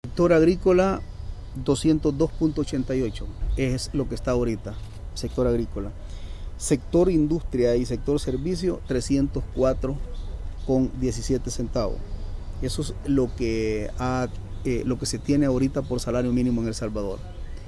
Sector agrícola 202.88 es lo que está ahorita, sector agrícola. Sector industria y sector servicio 304.17 centavos. Eso es lo que se tiene ahorita por salario mínimo en El Salvador.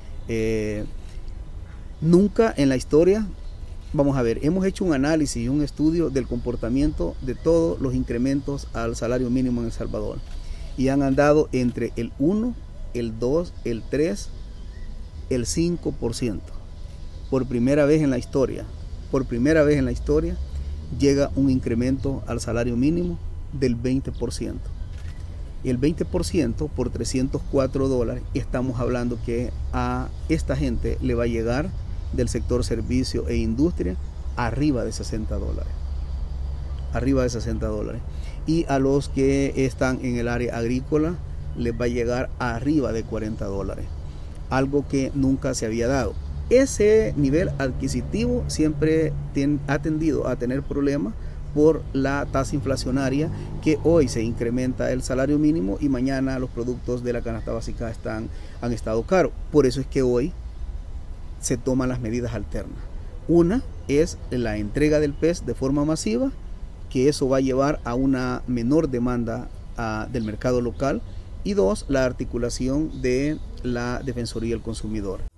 Nunca en la historia, vamos a ver, hemos hecho un análisis y un estudio del comportamiento de todos los incrementos al salario mínimo en El Salvador y han andado entre el 1, el 2, el 3, el 5%. Por primera vez en la historia, llega un incremento al salario mínimo del 20%. Y el 20% por $304, estamos hablando que a esta gente le va a llegar del sector servicio e industria arriba de $60. Arriba de $60. Y a los que están en el área agrícola les va a llegar arriba de $40. Algo que nunca se había dado. Ese nivel adquisitivo siempre ha tendido a tener problemas por la tasa inflacionaria, que hoy se incrementa el salario mínimo y mañana los productos de la canasta básica han estado caros. Por eso es que hoy se toman las medidas alternas. Una es la entrega del PES de forma masiva, que eso va a llevar a una menor demanda del mercado local. Y dos, la articulación de la Defensoría del Consumidor.